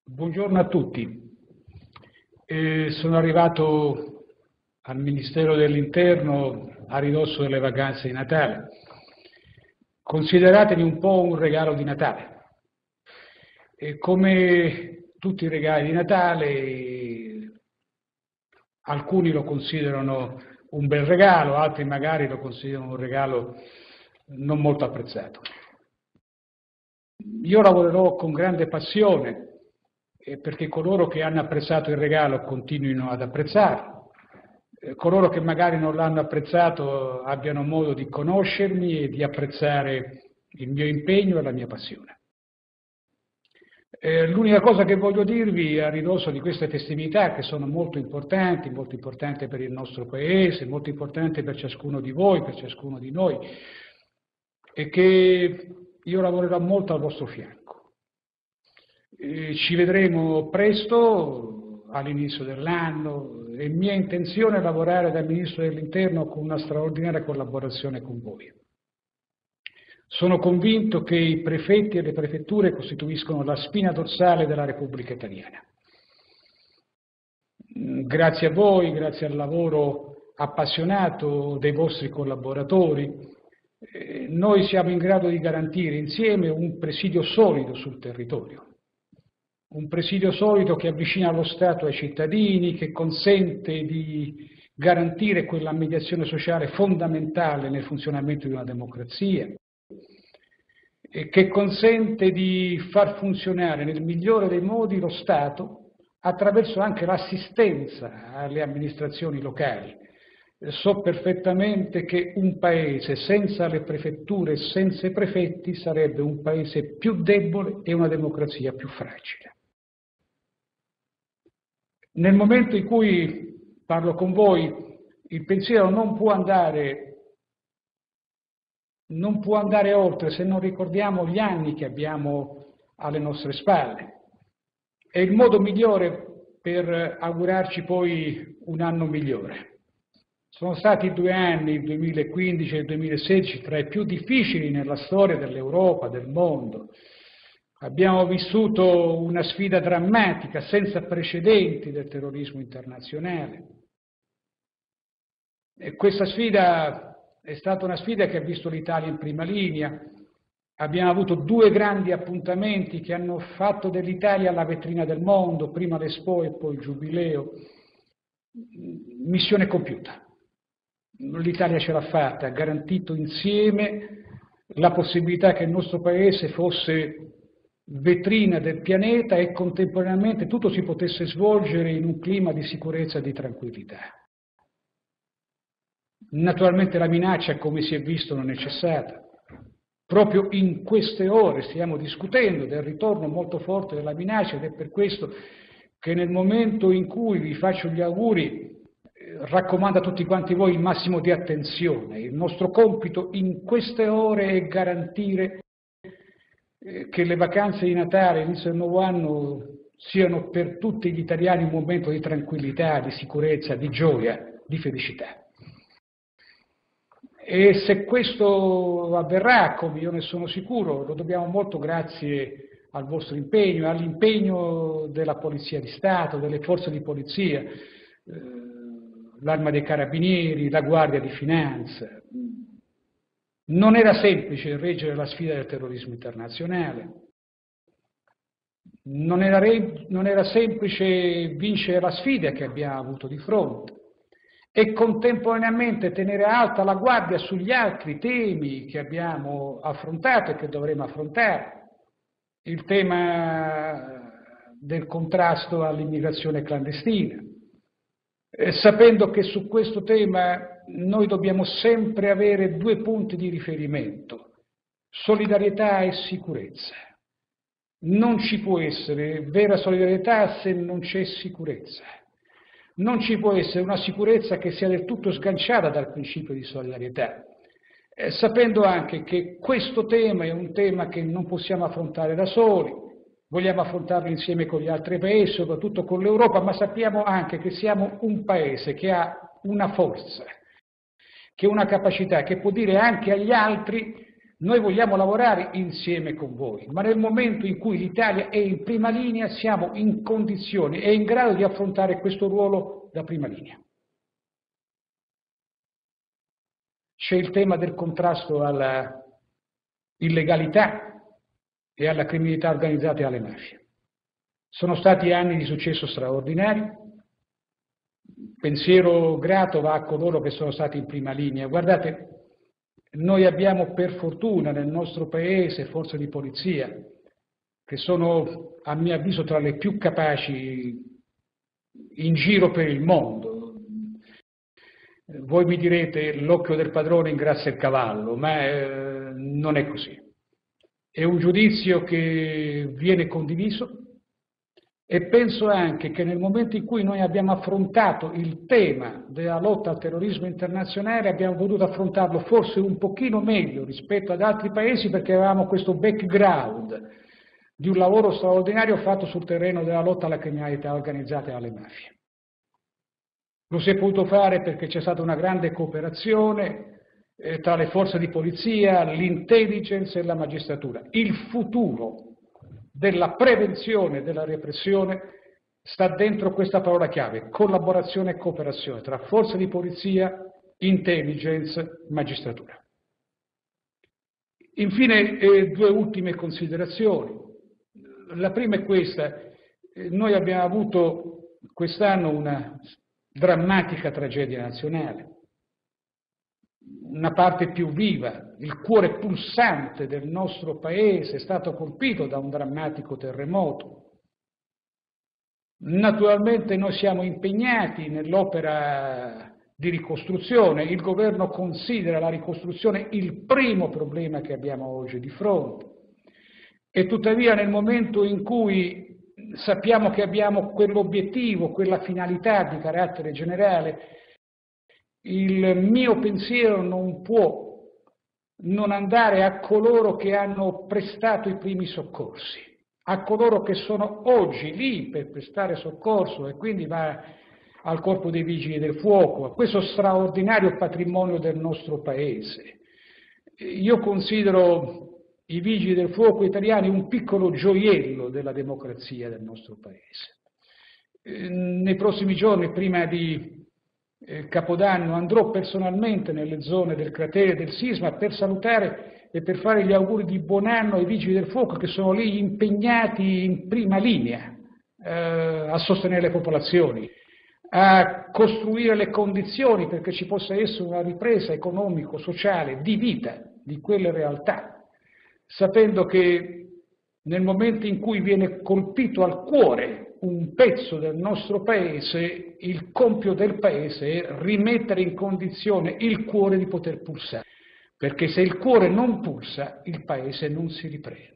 Buongiorno a tutti. Sono arrivato al Ministero dell'Interno a ridosso delle vacanze di Natale. Consideratemi un po' un regalo di Natale. Come tutti i regali di Natale, alcuni lo considerano un bel regalo, altri magari lo considerano un regalo non molto apprezzato. Io lavorerò con grande passione perché coloro che hanno apprezzato il regalo continuino ad apprezzarlo, coloro che magari non l'hanno apprezzato abbiano modo di conoscermi e di apprezzare il mio impegno e la mia passione. L'unica cosa che voglio dirvi a ridosso di queste festività, che sono molto importanti per il nostro Paese, molto importanti per ciascuno di voi, per ciascuno di noi, è che io lavorerò molto al vostro fianco. Ci vedremo presto all'inizio dell'anno. È mia intenzione lavorare da Ministro dell'Interno con una straordinaria collaborazione con voi. Sono convinto che i prefetti e le prefetture costituiscono la spina dorsale della Repubblica Italiana. Grazie a voi, grazie al lavoro appassionato dei vostri collaboratori, noi siamo in grado di garantire insieme un presidio solido sul territorio. Un presidio solido che avvicina lo Stato ai cittadini, che consente di garantire quella mediazione sociale fondamentale nel funzionamento di una democrazia e che consente di far funzionare nel migliore dei modi lo Stato attraverso anche l'assistenza alle amministrazioni locali. So perfettamente che un paese senza le prefetture e senza i prefetti sarebbe un paese più debole e una democrazia più fragile. Nel momento in cui parlo con voi, il pensiero non può andare oltre se non ricordiamo gli anni che abbiamo alle nostre spalle. È il modo migliore per augurarci poi un anno migliore. Sono stati 2 anni, il 2015 e il 2016, tra i più difficili nella storia dell'Europa, del mondo. Abbiamo vissuto una sfida drammatica, senza precedenti del terrorismo internazionale. E questa sfida è stata una sfida che ha visto l'Italia in prima linea. Abbiamo avuto 2 grandi appuntamenti che hanno fatto dell'Italia la vetrina del mondo, prima l'Expo e poi il Giubileo. Missione compiuta. L'Italia ce l'ha fatta, ha garantito insieme la possibilità che il nostro Paese fosse vetrina del pianeta e contemporaneamente tutto si potesse svolgere in un clima di sicurezza e di tranquillità. Naturalmente la minaccia, come si è visto, non è cessata. Proprio in queste ore stiamo discutendo del ritorno molto forte della minaccia ed è per questo che nel momento in cui vi faccio gli auguri raccomando a tutti quanti voi il massimo di attenzione. Il nostro compito in queste ore è garantire che le vacanze di Natale, l'inizio del nuovo anno, siano per tutti gli italiani un momento di tranquillità, di sicurezza, di gioia, di felicità. E se questo avverrà, come io ne sono sicuro, lo dobbiamo molto grazie al vostro impegno, all'impegno della Polizia di Stato, delle forze di polizia, l'Arma dei Carabinieri, la Guardia di Finanza. Non era semplice reggere la sfida del terrorismo internazionale, non era semplice vincere la sfida che abbiamo avuto di fronte e contemporaneamente tenere alta la guardia sugli altri temi che abbiamo affrontato e che dovremo affrontare. Il tema del contrasto all'immigrazione clandestina, sapendo che su questo tema noi dobbiamo sempre avere 2 punti di riferimento, solidarietà e sicurezza. Non ci può essere vera solidarietà se non c'è sicurezza. Non ci può essere una sicurezza che sia del tutto sganciata dal principio di solidarietà, sapendo anche che questo tema è un tema che non possiamo affrontare da soli, vogliamo affrontarlo insieme con gli altri paesi, soprattutto con l'Europa, ma sappiamo anche che siamo un paese che ha una forza, che ha una capacità, che può dire anche agli altri Noi vogliamo lavorare insieme con voi, ma nel momento in cui l'Italia è in prima linea siamo in condizioni e in grado di affrontare questo ruolo da prima linea. C'è il tema del contrasto alla illegalità e alla criminalità organizzata e alle mafie. Sono stati anni di successo straordinario. Pensiero grato va a coloro che sono stati in prima linea. Guardate, noi abbiamo per fortuna nel nostro paese forze di polizia che sono, a mio avviso, tra le più capaci in giro per il mondo. Voi mi direte l'occhio del padrone ingrazia il cavallo, ma non è così. È un giudizio che viene condiviso e penso anche che nel momento in cui noi abbiamo affrontato il tema della lotta al terrorismo internazionale abbiamo potuto affrontarlo forse un pochino meglio rispetto ad altri paesi perché avevamo questo background di un lavoro straordinario fatto sul terreno della lotta alla criminalità organizzata e alle mafie. Lo si è potuto fare perché c'è stata una grande cooperazione tra le forze di polizia, l'intelligence e la magistratura. Il futuro della prevenzione e della repressione sta dentro questa parola chiave, collaborazione e cooperazione tra forze di polizia, intelligence, magistratura. Infine, due ultime considerazioni. La prima è questa: noi abbiamo avuto quest'anno una drammatica tragedia nazionale. Una parte più viva, il cuore pulsante del nostro paese è stato colpito da un drammatico terremoto. Naturalmente noi siamo impegnati nell'opera di ricostruzione, il governo considera la ricostruzione il primo problema che abbiamo oggi di fronte e tuttavia nel momento in cui sappiamo che abbiamo quell'obiettivo, quella finalità di carattere generale, il mio pensiero non può non andare a coloro che hanno prestato i primi soccorsi, a coloro che sono oggi lì per prestare soccorso e quindi va al Corpo dei Vigili del Fuoco, a questo straordinario patrimonio del nostro Paese. Io considero i Vigili del Fuoco italiani un piccolo gioiello della democrazia del nostro Paese. Nei prossimi giorni, prima di Capodanno, andrò personalmente nelle zone del cratere del sisma per salutare e per fare gli auguri di buon anno ai Vigili del Fuoco che sono lì impegnati in prima linea a sostenere le popolazioni, a costruire le condizioni perché ci possa essere una ripresa economico-sociale di vita di quelle realtà, sapendo che nel momento in cui viene colpito al cuore un pezzo del nostro paese, il compito del paese è rimettere in condizione il cuore di poter pulsare, perché se il cuore non pulsa il paese non si riprende.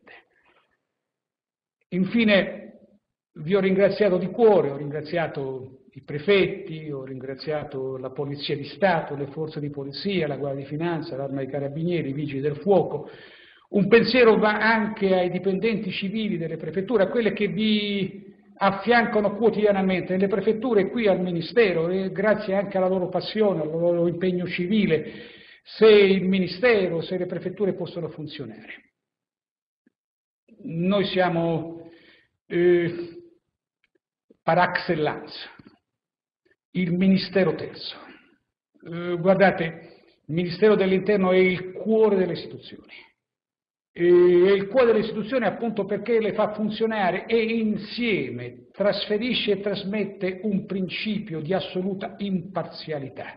Infine vi ho ringraziato di cuore, ho ringraziato i prefetti, ho ringraziato la Polizia di Stato, le forze di polizia, la Guardia di Finanza, l'Arma dei Carabinieri, i Vigili del Fuoco. Un pensiero va anche ai dipendenti civili delle prefetture, a quelle che vi affiancano quotidianamente nelle prefetture e qui al Ministero, e grazie anche alla loro passione, al loro impegno civile, se il Ministero, se le prefetture possono funzionare. Noi siamo par excellence il Ministero terzo. Guardate, il Ministero dell'Interno è il cuore delle istituzioni. È il cuore delle istituzioni appunto perché le fa funzionare e insieme trasferisce e trasmette un principio di assoluta imparzialità.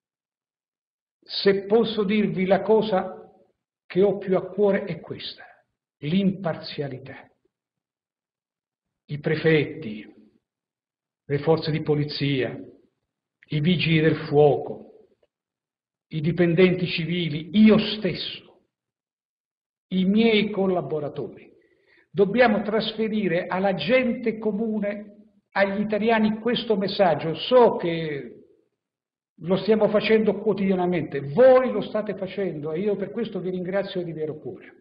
Se posso dirvi la cosa che ho più a cuore è questa, l'imparzialità. I prefetti, le forze di polizia, i vigili del fuoco, i dipendenti civili, io stesso, i miei collaboratori. Dobbiamo trasferire alla gente comune, agli italiani, questo messaggio. So che lo stiamo facendo quotidianamente, voi lo state facendo e io per questo vi ringrazio di vero cuore.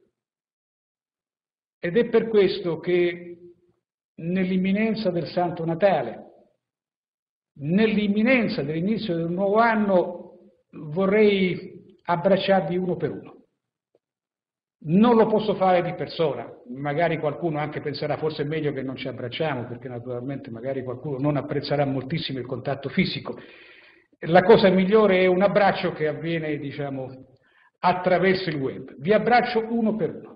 Ed è per questo che nell'imminenza del Santo Natale, nell'imminenza dell'inizio del nuovo anno, vorrei abbracciarvi uno per uno. Non lo posso fare di persona, magari qualcuno anche penserà forse è meglio che non ci abbracciamo, perché naturalmente magari qualcuno non apprezzerà moltissimo il contatto fisico. La cosa migliore è un abbraccio che avviene, diciamo, attraverso il web. Vi abbraccio uno per uno.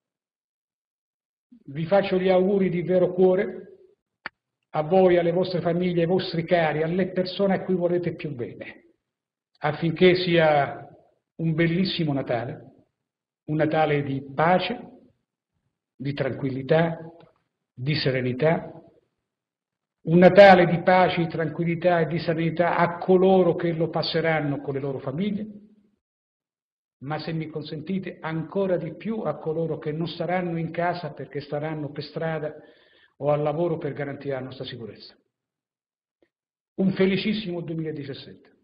Vi faccio gli auguri di vero cuore a voi, alle vostre famiglie, ai vostri cari, alle persone a cui volete più bene, affinché sia un bellissimo Natale, un Natale di pace, di tranquillità, di serenità, un Natale di pace, di tranquillità e di serenità a coloro che lo passeranno con le loro famiglie, ma se mi consentite ancora di più a coloro che non saranno in casa perché staranno per strada o al lavoro per garantire la nostra sicurezza. Un felicissimo 2017.